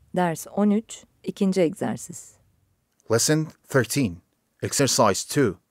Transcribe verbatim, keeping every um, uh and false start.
Ders on üç, ikinci egzersiz. Lesson thirteen. Exercise two.